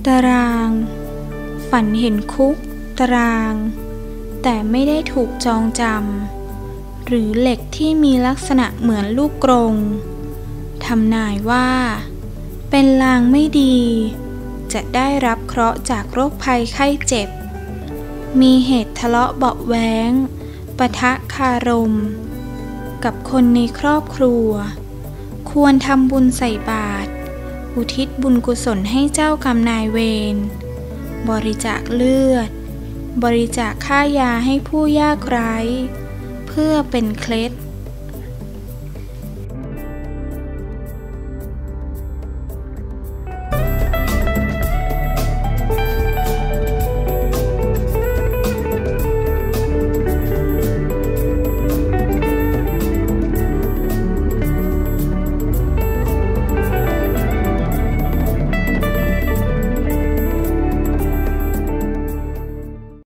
ตารางฝันเห็นคุกตารางแต่ไม่ได้ถูกจองจำหรือเหล็กที่มีลักษณะเหมือนลูกกรงทำนายว่าเป็นลางไม่ดีจะได้รับเคราะห์จากโรคภัยไข้เจ็บมีเหตุทะเลาะเบาะแว้งปะทะคารมกับคนในครอบครัวควรทำบุญใส่บาตรอุทิศบุญกุศลให้เจ้ากรรมนายเวรบริจาคเลือดบริจาคค่ายาให้ผู้ยากไร้เพื่อเป็นเคล็ด